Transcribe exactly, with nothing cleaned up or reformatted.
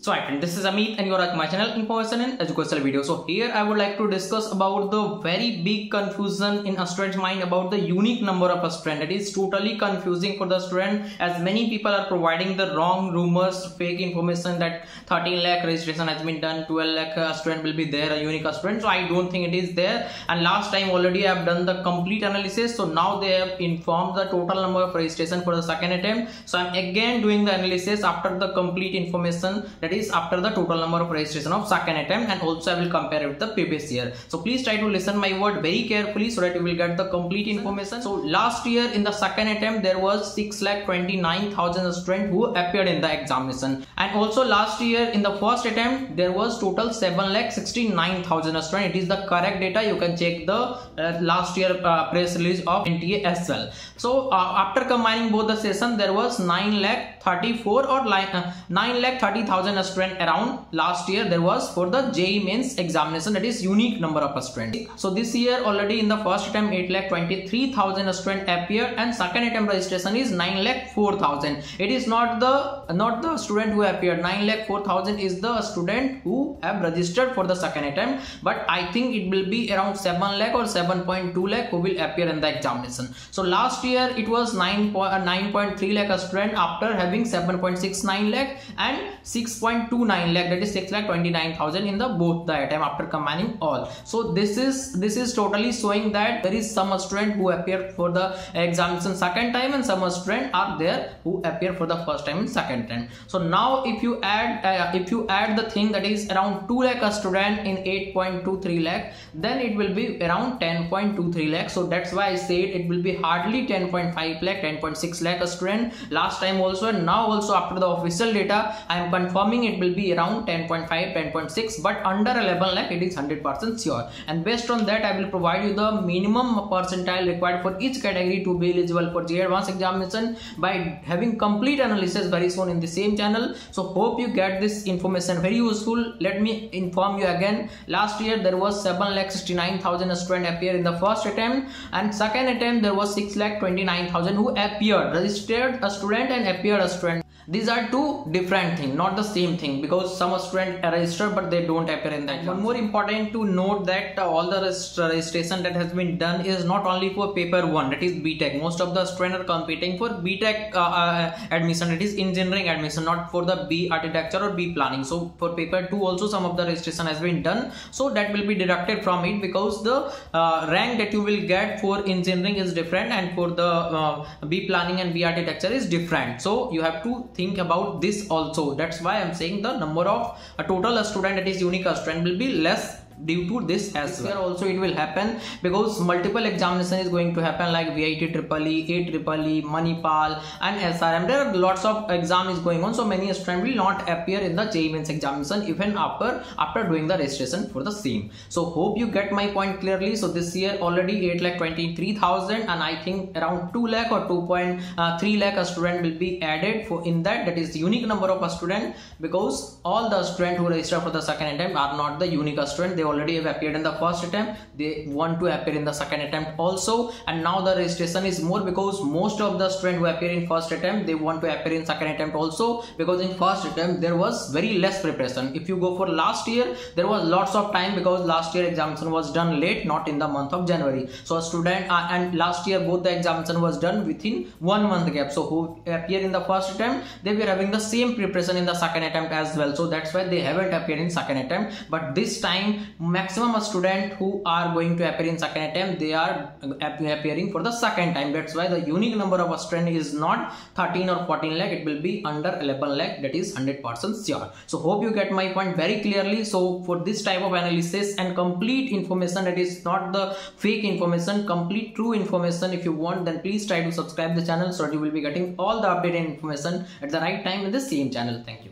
So hi friend, this is Amit and you are at my channel Information and Educational Video. So here I would like to discuss about the very big confusion in a student's mind about the unique number of a student. It is totally confusing for the student as many people are providing the wrong rumors, fake information that thirteen lakh registration has been done, twelve lakh uh, student will be there, a unique student. So I don't think it is there, and last time already I have done the complete analysis. So now they have informed the total number of registration for the second attempt. So I'm again doing the analysis after the complete information, that is after the total number of registration of second attempt, and also I will compare it with the previous year. So please try to listen my word very carefully so that you will get the complete information. So last year in the second attempt there was six lakh twenty-nine thousand students who appeared in the examination, and also last year in the first attempt there was total seven lakh sixty-nine thousand students. It is the correct data. You can check the uh, last year uh, press release of N T A as well. So uh, after combining both the session there was nine lakh thirty-four or uh, nine lakh thirty thousand students around. Last year there was for the J E E mains examination, that is unique number of students. So this year already in the first attempt eight lakh twenty-three thousand students appeared, and second attempt registration is nine lakh four thousand. It is not the not the student who appeared. nine lakh four thousand is the student who have registered for the second attempt, but I think it will be around seven lakh or seven point two lakh who will appear in the examination. So last year it was nine point three lakh student after having seven point six nine lakh and six point two nine lakh, that is six lakh twenty-nine thousand in the both the attempt after combining all. So this is this is totally showing that there is some student who appear for the examination second time and some student are there who appear for the first time and second time. So now if you add uh, if you add the thing, that is around two lakh student in eight point two three lakh, then it will be around ten point two three lakh. So that's why I said it will be hardly ten point five lakh, ten point six lakh student last time also, and now also after the official data I am confirming it will be around ten point five, ten point six, but under eleven lakh it is one hundred percent sure. And based on that I will provide you the minimum percentile required for each category to be eligible for J E E advanced examination by having complete analysis very soon in the same channel. So hope you get this information very useful. Let me inform you again, last year there was seven lakh sixty-nine thousand students appear in the first attempt, and second attempt there was six lakh twenty-nine thousand who appeared, registered a student and appeared a student. These are two different things, not the same thing, because some students are registered but they don't appear in that. One more important to note that uh, all the registration that has been done is not only for paper one, that is B Tech. Most of the students are competing for B Tech uh, uh, admission, that is engineering admission, not for the B architecture or B planning. So for paper two also some of the registration has been done, so that will be deducted from it, because the uh, rank that you will get for engineering is different and for the uh, B planning and B architecture is different. So you have to think about this also. That's why I'm saying the number of a total student, that is unique student, will be less due to this as well. Here also it will happen because multiple examination is going to happen, like V I T triple E, A triple E, Manipal and S R M. There are lots of exam is going on, so many students will not appear in the J E E mains examination even after after doing the registration for the same. So hope you get my point clearly. So this year already eight lakh twenty-three thousand, and I think around two lakh or two point three lakh a student will be added for in that, that is the unique number of a student, because all the students who register for the second attempt are not the unique student. They already have appeared in the first attempt, they want to appear in the second attempt also, and now the registration is more because most of the students who appear in first attempt they want to appear in second attempt also, because in first attempt there was very less preparation. If you go for last year there was lots of time, because last year examination was done late, not in the month of January. So a student uh, and last year both the examination was done within one month gap. So who appear in the first attempt they were having the same preparation in the second attempt as well, so that's why they haven't appeared in second attempt. But this time maximum student who are going to appear in second attempt they are appearing for the second time. That's why the unique number of a student is not thirteen or fourteen lakh, it will be under eleven lakh, that is one hundred percent sure. So hope you get my point very clearly. So for this type of analysis and complete information, that is not the fake information, complete true information, if you want, then please try to subscribe the channel so that you will be getting all the updated information at the right time in the same channel. Thank you.